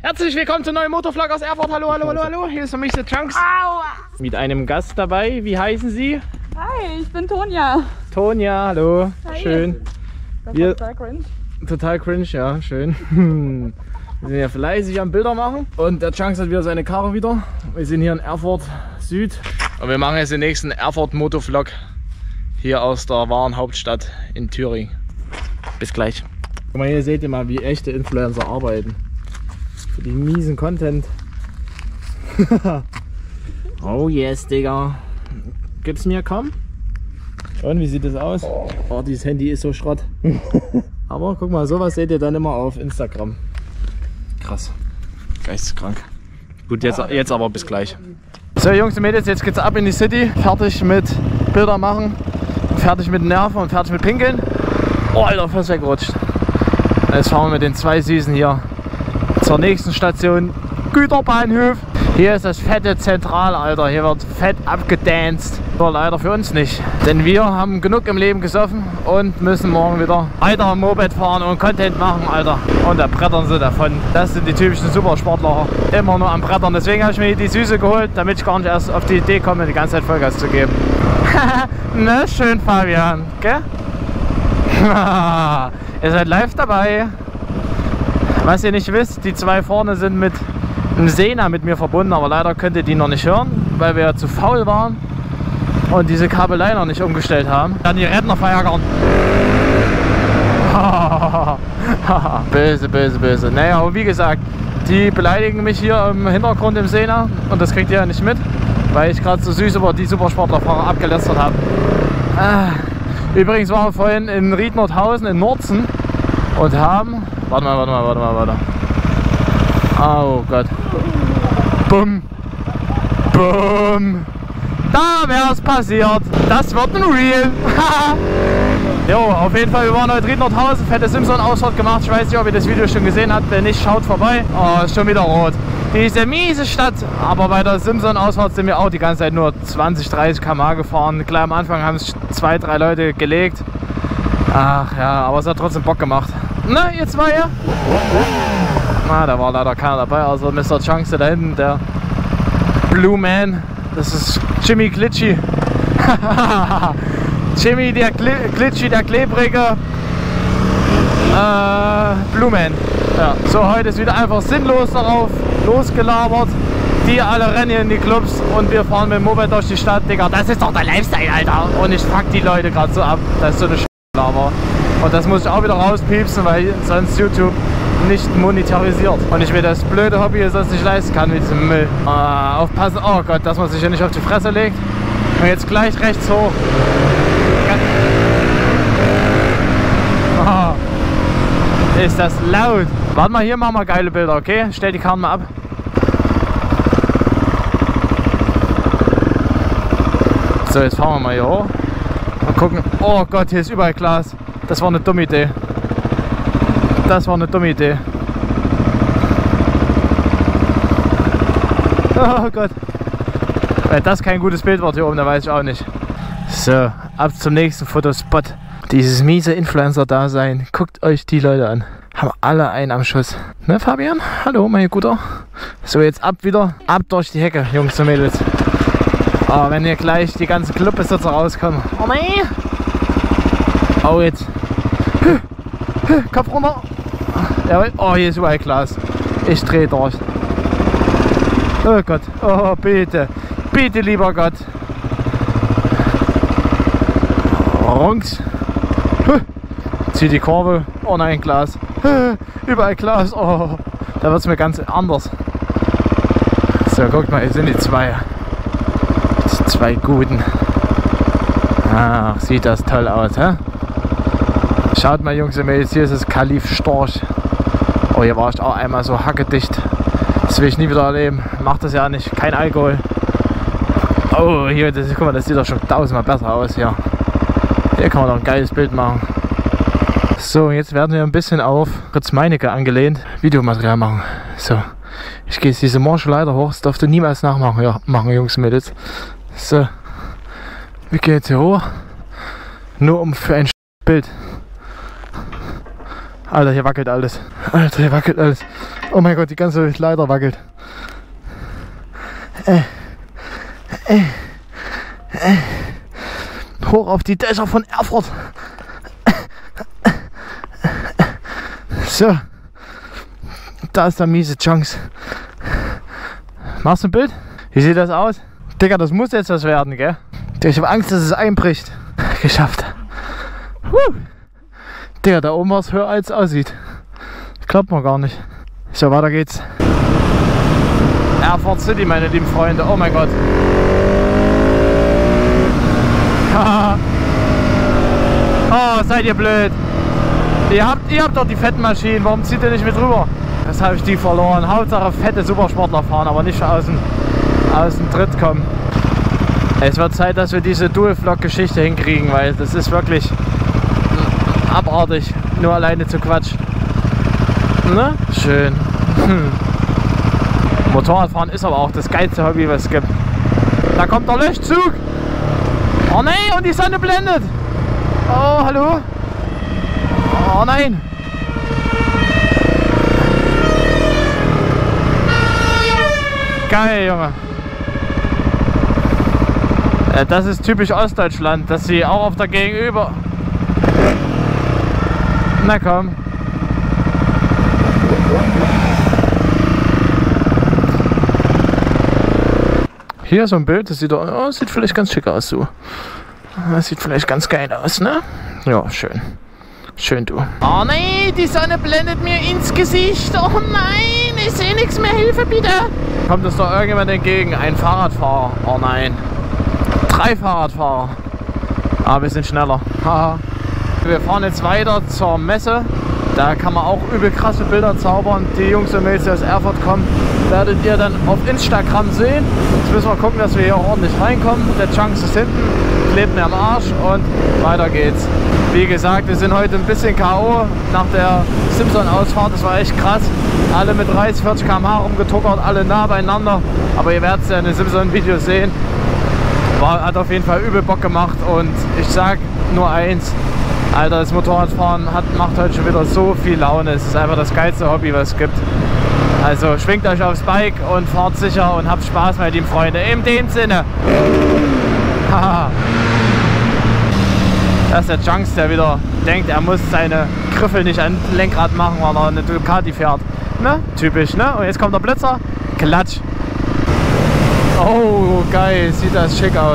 Herzlich willkommen zum neuen Motovlog aus Erfurt. Hallo, hallo, hallo, hallo. Hier ist für mich der Chunks. Aua. Mit einem Gast dabei. Wie heißen Sie? Hi, ich bin Tonja. Tonja, hallo. Hi. Schön. Das ist total cringe. Total cringe, ja, schön. Wir sind ja fleißig am Bilder machen. Und der Chunks hat wieder seine Karre wieder. Wir sind hier in Erfurt Süd. Und wir machen jetzt den nächsten Erfurt Motovlog hier aus der wahren Hauptstadt in Thüringen. Bis gleich. Guck mal, hier seht ihr mal, wie echte Influencer arbeiten. Für die miesen Content. Oh yes, Digga. Gib's mir, komm. Und wie sieht das aus? Oh, dieses Handy ist so Schrott. Aber guck mal, sowas seht ihr dann immer auf Instagram. Krass. Geisteskrank. Gut, jetzt aber bis gleich. So Jungs und Mädels, jetzt geht's ab in die City. Fertig mit Bilder machen. Fertig mit Nerven und fertig mit Pinkeln. Oh Alter, fast weggerutscht. Jetzt fahren wir mit den zwei Süßen hier zur nächsten Station, Güterbahnhof. Hier ist das fette Zentral, Alter. Hier wird fett abgedanced. Aber leider für uns nicht. Denn wir haben genug im Leben gesoffen und müssen morgen wieder weiter Moped fahren und Content machen, Alter. Und da brettern sie davon. Das sind die typischen Supersportler. Immer nur am Brettern. Deswegen habe ich mir die Süße geholt, damit ich gar nicht erst auf die Idee komme, die ganze Zeit Vollgas zu geben. Ne, schön, Fabian. Gell? Ihr seid live dabei. Was ihr nicht wisst, die zwei vorne sind mit einem Sena mit mir verbunden, aber leider könnt ihr die noch nicht hören, weil wir ja zu faul waren und diese Kabelei noch nicht umgestellt haben. Dann die Rentner verärgern. Böse, böse, böse. Naja, aber wie gesagt, die beleidigen mich hier im Hintergrund im Sena und das kriegt ihr ja nicht mit, weil ich gerade so süß über die Supersportlerfahrer abgelästert habe. Übrigens waren wir vorhin in Ried-Nordhausen in Norzen und haben... Warte mal. Oh Gott. Bumm. Bumm. Da wär's passiert. Das wird ein Reel. Jo, auf jeden Fall, wir waren heute Ried-Nordhausen, fette Simson-Ausfahrt gemacht. Ich weiß nicht, ob ihr das Video schon gesehen habt. Wenn nicht, schaut vorbei. Oh, ist schon wieder rot. Diese miese Stadt. Aber bei der Simson-Ausfahrt sind wir auch die ganze Zeit nur 20, 30 km/h gefahren. Klar, am Anfang haben es 2, 3 Leute gelegt. Ach ja, aber es hat trotzdem Bock gemacht. Na, ihr zwei hier? Na, da war leider keiner dabei, also Mr. Chunks da hinten, der Blue Man. Das ist Jimmy Glitchy. Jimmy, der Glitchy, der klebrige Blue Man. Ja. So, heute ist wieder einfach sinnlos darauf losgelabert. Die alle rennen in die Clubs und wir fahren mit dem Moped durch die Stadt. Digga, das ist doch der Lifestyle, Alter. Und ich fuck die Leute gerade so ab. Das ist so eine Laber. Und das muss ich auch wieder rauspiepsen, weil sonst YouTube nicht monetarisiert. Und ich mir das blöde Hobby hier sonst nicht leisten kann mit diesem Müll. Aufpassen, oh Gott, dass man sich hier nicht auf die Fresse legt. Und jetzt gleich rechts hoch. Oh, ist das laut. Warte mal, hier machen wir geile Bilder, okay? Stell die Karten mal ab. So, jetzt fahren wir mal hier hoch. Mal gucken. Oh Gott, hier ist überall Glas. Das war eine dumme Idee. Das war eine dumme Idee. Oh Gott. Wenn das kein gutes Bild wird hier oben, dann weiß ich auch nicht. So, ab zum nächsten Fotospot. Dieses miese Influencer-Dasein. Guckt euch die Leute an. Haben alle einen am Schuss. Ne, Fabian? Hallo, mein Guter. So, jetzt ab wieder. Ab durch die Hecke, Jungs und Mädels. Oh, wenn hier gleich die ganzen Clubbesitzer rauskommen. Oh nee. Oh, jetzt. Kopf runter. Jawohl. Oh, hier ist überall Glas. Ich drehe durch. Oh Gott. Oh, bitte. Bitte, lieber Gott. Runks. Zieh die Kurve. Oh nein, Glas. Überall Glas. Oh, da wird es mir ganz anders. So, guckt mal, hier sind die zwei. Die zwei Guten. Ach, sieht das toll aus, hä? Schaut mal, Jungs und Mädels, hier ist das Kalif Storch. Oh, hier war ich auch einmal so hackedicht. Das will ich nie wieder erleben. Macht das ja nicht. Kein Alkohol. Oh, hier, guck mal, das sieht doch schon tausendmal besser aus hier. Hier kann man doch ein geiles Bild machen. So, jetzt werden wir ein bisschen auf Fritz Meinecke angelehnt. Videomaterial machen. So, ich gehe jetzt diese morsche Leiter hoch. Das dürfte niemals nachmachen, ja, machen, Jungs und Mädels. So, wir gehen jetzt hier hoch. Nur um für ein Bild. Alter, hier wackelt alles. Alter, hier wackelt alles. Oh mein Gott, die ganze Leiter wackelt. Hoch auf die Dächer von Erfurt. So. Da ist der miese Chance. Machst du ein Bild? Wie sieht das aus? Digga, das muss jetzt was werden, gell? Ich habe Angst, dass es einbricht. Geschafft. Digga, da oben war es höher als es aussieht. Das glaubt man gar nicht. So, weiter geht's. Erfurt City, meine lieben Freunde. Oh mein Gott. Oh, seid ihr blöd. Ihr habt doch die fetten Maschinen. Warum zieht ihr nicht mit rüber? Das habe ich die verloren. Hauptsache fette Supersportler fahren, aber nicht aus dem Tritt kommen. Es wird Zeit, dass wir diese Dual-Vlog-Geschichte hinkriegen, weil das ist wirklich abartig, nur alleine zu quatschen. Ne? Schön. Motorradfahren ist aber auch das geilste Hobby, was es gibt. Da kommt der Löschzug. Oh nein, und die Sonne blendet. Oh, hallo. Oh nein. Geil, Junge. Das ist typisch Ostdeutschland, dass sie auch auf der Gegenüber... Na komm. Hier so ein Bild, das sieht, sieht vielleicht ganz schick aus, so. Das sieht vielleicht ganz geil aus, ne? Ja, schön. Schön, du. Oh nein, die Sonne blendet mir ins Gesicht. Oh nein, ich sehe nichts mehr. Hilfe, bitte. Kommt uns doch irgendjemand entgegen? Ein Fahrradfahrer. Oh nein. 3 Fahrradfahrer. Aber wir sind schneller. Haha. Wir fahren jetzt weiter zur Messe. Da kann man auch übel krasse Bilder zaubern. Die Jungs und Mädels, die aus Erfurt kommen, werdet ihr dann auf Instagram sehen. Jetzt müssen wir gucken, dass wir hier ordentlich reinkommen. Der Chunks ist hinten, klebt mir am Arsch und weiter geht's. Wie gesagt, wir sind heute ein bisschen K.O. nach der Simpson-Ausfahrt. Das war echt krass. Alle mit 30, 40 km/h rumgetuckert, alle nah beieinander. Aber ihr werdet es ja in den Simpson-Videos sehen. Hat auf jeden Fall übel Bock gemacht und ich sag nur eins. Alter, das Motorradfahren macht heute schon wieder so viel Laune. Es ist einfach das geilste Hobby, was es gibt. Also schwingt euch aufs Bike und fahrt sicher und habt Spaß, meine lieben Freunde. In dem Sinne. Haha. Das ist der Chunks, der wieder denkt, er muss seine Griffel nicht an Lenkrad machen, weil er eine Ducati fährt. Ne? Typisch, ne? Und jetzt kommt der Blitzer. Klatsch. Oh, geil. Sieht das schick aus.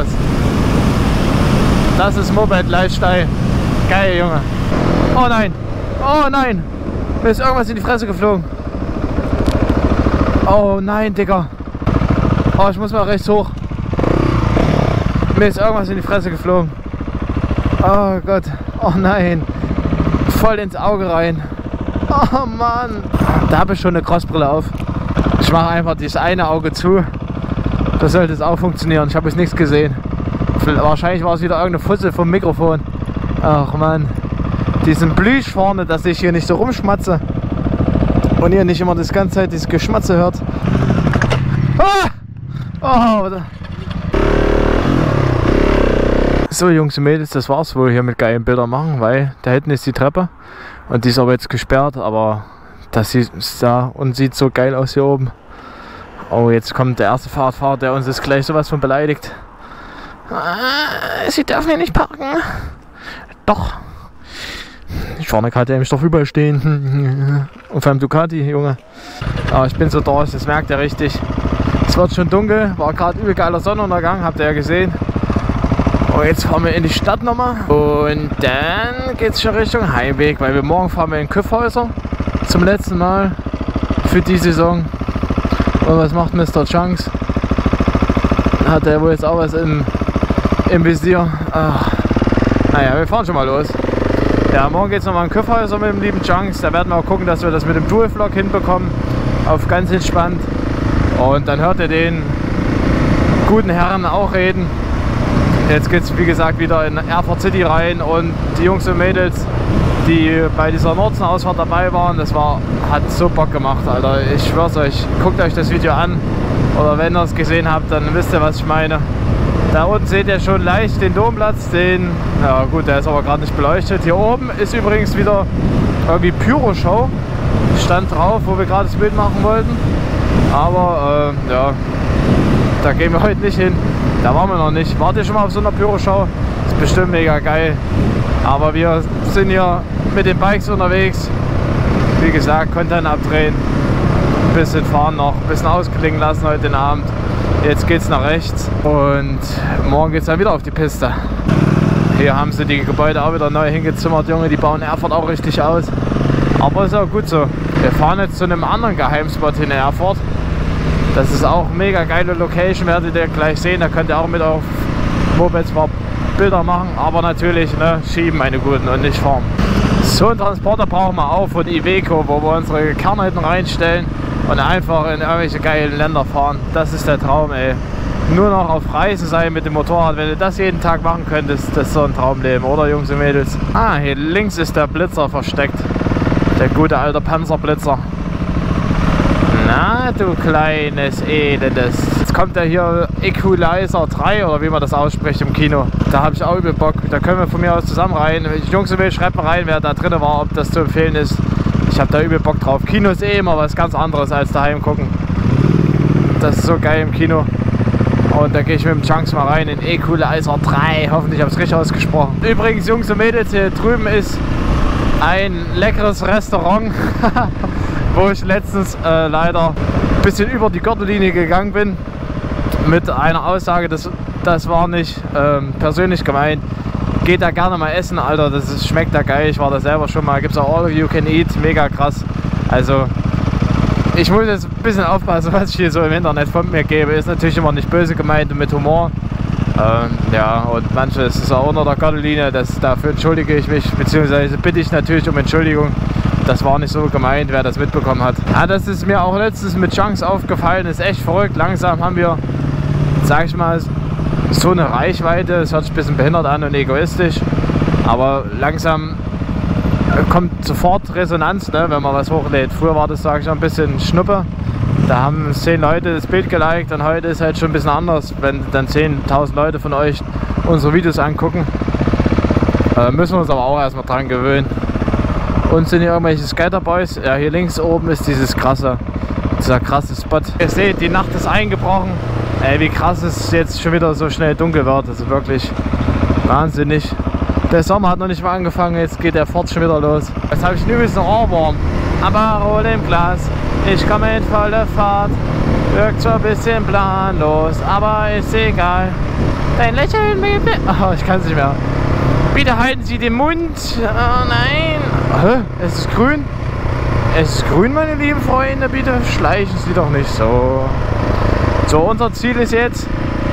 Das ist Moped Lifestyle. Geil, Junge. Oh nein. Oh nein. Mir ist irgendwas in die Fresse geflogen. Oh nein, Digga. Oh, ich muss mal rechts hoch. Mir ist irgendwas in die Fresse geflogen. Oh Gott. Oh nein. Voll ins Auge rein. Oh Mann. Da habe ich schon eine Crossbrille auf. Ich mache einfach dieses eine Auge zu. Das sollte es auch funktionieren. Ich habe jetzt nichts gesehen. Wahrscheinlich war es wieder irgendeine Fussel vom Mikrofon. Ach man, diesen Plüsch vorne, dass ich hier nicht so rumschmatze und ihr nicht immer das ganze Zeit dieses Geschmatze hört. Ah! Oh. So Jungs und Mädels, das war's wohl hier mit geilen Bildern machen, weil da hinten ist die Treppe und die ist aber jetzt gesperrt, aber das sieht so geil aus hier oben. Oh, jetzt kommt der erste Fahrradfahrer, der uns jetzt gleich sowas von beleidigt. Sie dürfen hier nicht parken. Doch. Ich vorne kann der im Stoff überstehen. Und vor allem Ducati, Junge. Aber ich bin so durch, das merkt ihr richtig. Es wird schon dunkel, war gerade übel geiler Sonnenuntergang, habt ihr ja gesehen. Und jetzt fahren wir in die Stadt nochmal. Und dann geht es schon Richtung Heimweg, weil morgen fahren wir in Kyffhäuser. Zum letzten Mal für die Saison. Und was macht Mr. Chunks? Hat er wohl jetzt auch was im Visier? Ach. Naja, wir fahren schon mal los. Ja, morgen geht es nochmal in Kyffhäuser mit dem lieben Chunks. Da werden wir auch gucken, dass wir das mit dem Dual-Vlog hinbekommen. Auf ganz entspannt. Und dann hört ihr den guten Herren auch reden. Jetzt geht es wie gesagt wieder in Erfurt City rein. Und die Jungs und Mädels, die bei dieser Nordsen-Ausfahrt dabei waren, hat so Bock gemacht, Alter. Ich schwör's euch, guckt euch das Video an. Oder wenn ihr es gesehen habt, dann wisst ihr, was ich meine. Da unten seht ihr schon leicht den Domplatz, ja gut, der ist aber gerade nicht beleuchtet. Hier oben ist übrigens wieder irgendwie Pyro-Show. stand drauf, wo wir gerade das Bild machen wollten. Aber ja, da gehen wir heute nicht hin. Da waren wir noch nicht. Wart ihr schon mal auf so einer Pyroschau? Ist bestimmt mega geil. Aber wir sind hier mit den Bikes unterwegs. Wie gesagt, Content abdrehen. Ein bisschen fahren noch, ein bisschen ausklingen lassen heute den Abend. Jetzt geht's nach rechts und morgen geht's dann wieder auf die Piste. Hier haben sie die Gebäude auch wieder neu hingezimmert, Junge. Die bauen Erfurt auch richtig aus. Aber ist auch gut so. Wir fahren jetzt zu einem anderen Geheimspot in Erfurt. Das ist auch eine mega geile Location, werdet ihr gleich sehen. Da könnt ihr auch mit auf Mopeds Bilder machen. Aber natürlich, ne, schieben meine Guten und nicht fahren. So einen Transporter brauchen wir auch von Iveco, wo wir unsere Kernhütten reinstellen und einfach in irgendwelche geilen Länder fahren. Das ist der Traum, ey. Nur noch auf Reisen sein mit dem Motorrad. Wenn du das jeden Tag machen könntest, das ist so ein Traumleben, oder Jungs und Mädels? Ah, hier links ist der Blitzer versteckt. Der gute alte Panzerblitzer. Na, du kleines Elendes. Jetzt kommt der hier Equalizer 3 oder wie man das ausspricht im Kino. Da habe ich auch übel Bock. Da können wir von mir aus zusammen rein. Jungs und Mädels, schreibt mal rein, wer da drin war, ob das zu empfehlen ist. Ich habe da übel Bock drauf. Kino ist eh immer was ganz anderes als daheim gucken. Das ist so geil im Kino. Und da gehe ich mit dem Chunks mal rein in Equalizer 3. Hoffentlich habe ich es richtig ausgesprochen. Übrigens, Jungs und Mädels, hier drüben ist ein leckeres Restaurant, wo ich letztens leider ein bisschen über die Gürtellinie gegangen bin. Mit einer Aussage, das war nicht persönlich gemeint. Geht da gerne mal essen, Alter, schmeckt da geil. Ich war da selber schon mal. Gibt es auch All You Can Eat, mega krass. Also, ich muss jetzt ein bisschen aufpassen, was ich hier so im Internet von mir gebe. Ist natürlich immer nicht böse gemeint und mit Humor. Ja, und manches ist auch unter der Gürtellinie, dafür entschuldige ich mich, beziehungsweise bitte ich natürlich um Entschuldigung. Das war nicht so gemeint, wer das mitbekommen hat. Ja, das ist mir auch letztens mit Chunks aufgefallen, ist echt verrückt. Langsam haben wir, sag ich mal, so eine Reichweite. Es hört sich ein bisschen behindert an und egoistisch, aber langsam kommt sofort Resonanz, ne, wenn man was hochlädt. Früher war das, sag ich mal, ein bisschen Schnuppe. Da haben 10 Leute das Bild geliked und heute ist halt schon ein bisschen anders. Wenn dann 10.000 Leute von euch unsere Videos angucken, müssen wir uns aber auch erstmal dran gewöhnen. Und sind hier irgendwelche Skaterboys. Ja, hier links oben ist dieser krasse Spot. Ihr seht, die Nacht ist eingebrochen. Ey, wie krass es jetzt schon wieder so schnell dunkel wird. Also wirklich wahnsinnig. Der Sommer hat noch nicht mal angefangen, jetzt geht der Fort schon wieder los. Jetzt habe ich ein übelsten Ohrwurm. Aperol im Glas. Ich komme in volle Fahrt, wirkt so ein bisschen planlos, aber ist egal. Dein Lächeln, oh, ich kann es nicht mehr. Bitte halten Sie den Mund. Oh nein. Hä? Es ist grün. Es ist grün, meine lieben Freunde. Bitte schleichen Sie doch nicht so. So, unser Ziel ist jetzt,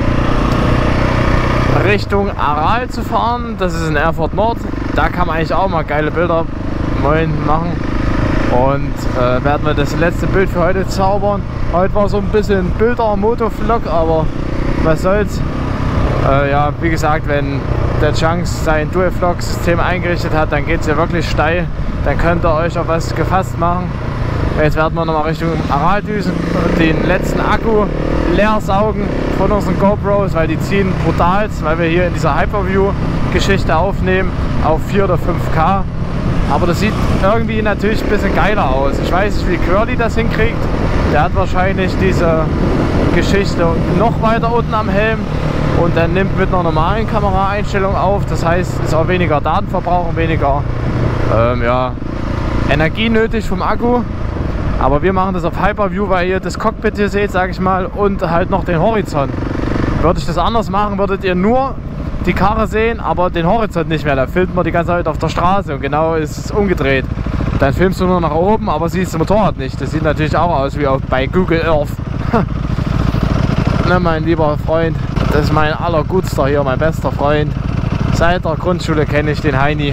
Richtung Aral zu fahren. Das ist in Erfurt Nord. Da kann man eigentlich auch mal geile Bilder machen. Und werden wir das letzte Bild für heute zaubern. Heute war so ein bisschen Bilder-Motovlog, aber was soll's. Ja, wie gesagt, wenn der Chunks sein Dual-Vlog-System eingerichtet hat, dann geht es ja wirklich steil. Dann könnt ihr euch auf was gefasst machen. Jetzt werden wir nochmal Richtung Aral düsen und den letzten Akku leer saugen von unseren GoPros, weil die ziehen brutal, weil wir hier in dieser Hyperview-Geschichte aufnehmen auf 4 oder 5K. Aber das sieht irgendwie natürlich ein bisschen geiler aus. Ich weiß nicht, wie Curly das hinkriegt. Der hat wahrscheinlich diese Geschichte noch weiter unten am Helm und dann nimmt mit einer normalen Kameraeinstellung auf. Das heißt, es ist auch weniger Datenverbrauch und weniger ja, Energie nötig vom Akku. Aber wir machen das auf Hyperview, weil ihr das Cockpit hier seht, sage ich mal, und halt noch den Horizont. Würde ich das anders machen, würdet ihr nur die Karre sehen, aber den Horizont nicht mehr. Da filmt man die ganze Zeit auf der Straße und genau ist es umgedreht. Dann filmst du nur nach oben, aber siehst das Motorrad nicht. Das sieht natürlich auch aus wie auch bei Google Earth. Ne, mein lieber Freund, das ist mein allergutster hier, mein bester Freund. Seit der Grundschule kenne ich den Heini.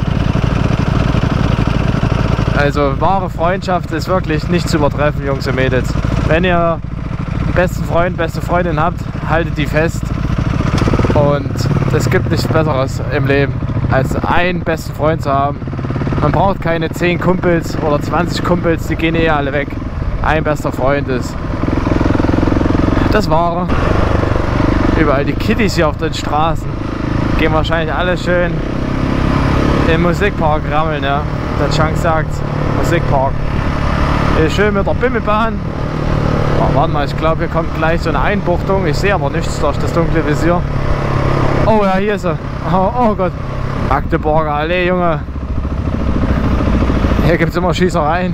Also wahre Freundschaft ist wirklich nicht zu übertreffen, Jungs und Mädels. Wenn ihr einen besten Freund, beste Freundin habt, haltet die fest. Und es gibt nichts Besseres im Leben, als einen besten Freund zu haben. Man braucht keine 10 Kumpels oder 20 Kumpels, die gehen eh alle weg. Ein bester Freund ist das Wahre. Überall die Kiddies hier auf den Straßen gehen wahrscheinlich alle schön im Musikpark rammeln, ja. Der Chunk sagt Musikpark. Hier schön mit der Bimmelbahn. Oh, warte mal, ich glaube, hier kommt gleich so eine Einbuchtung. Ich sehe aber nichts durch das dunkle Visier. Oh ja, hier ist sie. Oh Gott. Magdeburger Allee, Junge. Hier gibt es immer Schießereien.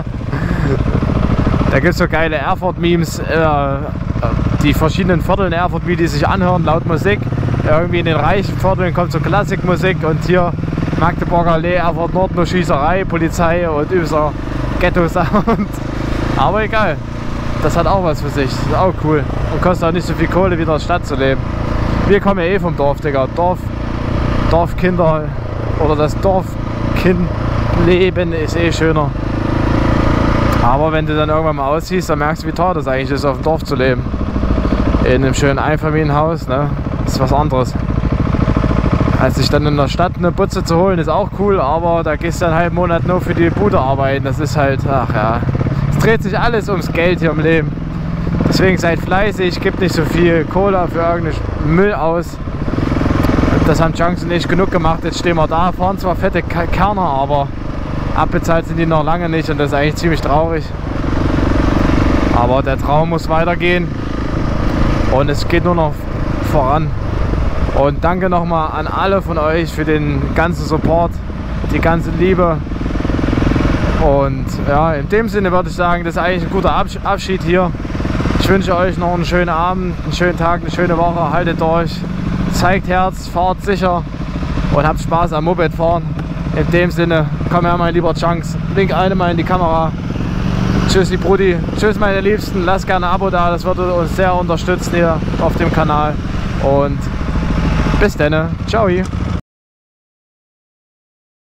Da gibt es so geile Erfurt-Memes. Die verschiedenen Viertel in Erfurt, wie die sich anhören, laut Musik. Irgendwie in den reichen Vierteln kommt so Klassikmusik und hier Magdeburger Allee, Erfurt Nord, nur Schießerei, Polizei und übster Ghetto-Sound. Aber egal, das hat auch was für sich, das ist auch cool und kostet auch nicht so viel Kohle, wie in der Stadt zu leben. Wir kommen ja eh vom Dorf, Digga. Dorfkinder oder das Dorfkindleben ist eh schöner. Aber wenn du dann irgendwann mal ausziehst, dann merkst du, wie teuer das eigentlich ist, auf dem Dorf zu leben. In einem schönen Einfamilienhaus, ne? Das ist was anderes. Als sich dann in der Stadt eine Butze zu holen, ist auch cool, aber da gehst du dann halt einen Monat nur für die Bude arbeiten. Das ist halt, ach ja. Es dreht sich alles ums Geld hier im Leben. Deswegen seid fleißig, gebt nicht so viel Cola für irgendeinen Müll aus. Das haben Jungs und ich genug gemacht. Jetzt stehen wir da, fahren zwar fette Kerner, aber abbezahlt sind die noch lange nicht und das ist eigentlich ziemlich traurig. Aber der Traum muss weitergehen und es geht nur noch voran. Und danke nochmal an alle von euch für den ganzen Support, die ganze Liebe. Und ja, in dem Sinne würde ich sagen, das ist eigentlich ein guter Abschied hier. Ich wünsche euch noch einen schönen Abend, einen schönen Tag, eine schöne Woche. Haltet durch, zeigt Herz, fahrt sicher und habt Spaß am Mopedfahren. In dem Sinne, komm her mein lieber Chunks, wink eine mal in die Kamera. Tschüssi Brudi, tschüss meine Liebsten, lasst gerne ein Abo da, das würde uns sehr unterstützen hier auf dem Kanal. Und bis dann, ciao.